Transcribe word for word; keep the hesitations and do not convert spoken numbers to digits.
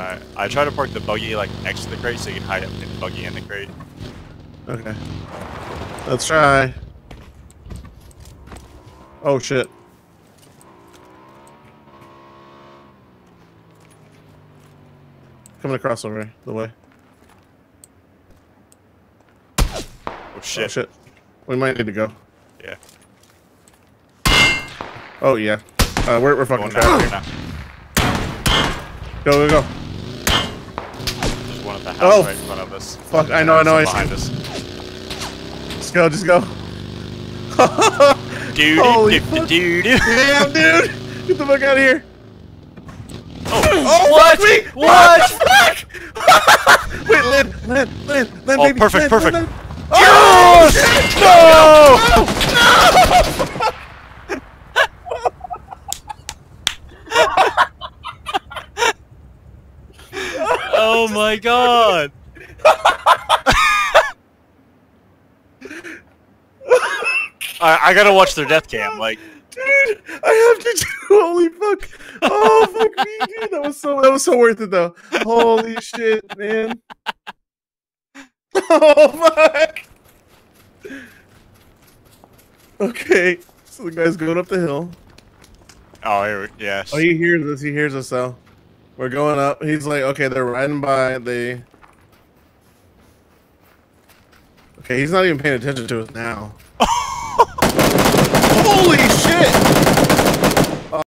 Alright, I try to park the buggy like next to the crate so you can hide up in the buggy and the crate. Okay. Let's try. Oh shit. Coming across over the way. Oh shit. Oh shit. We might need to go. Yeah. Oh yeah. Uh, we're we're fucking trapped here. Go go go. There's one at the house Oh, right in front of us. Fuck! I know I know. I Behind us. Just go, just go. Dude, Holy dude, fuck. dude. Damn, dude! Get the fuck out of here! Oh, Oh, what? fuck me! What? What the fuck? Wait, land, land, land, land, Oh, baby. perfect, land, perfect. land, land. Oh, shit. no! No! Oh my god! I, I gotta watch their death cam, like. Dude, I have to do. Holy fuck! Oh fuck me, dude. That was so. That was so worth it, though. Holy shit, man. Oh fuck. Okay, so the guy's going up the hill. Oh, here, we- yes. Oh, he hears us. He hears us, though. We're going up. He's like, okay, they're riding by. They. Okay, he's not even paying attention to us now. Holy shit!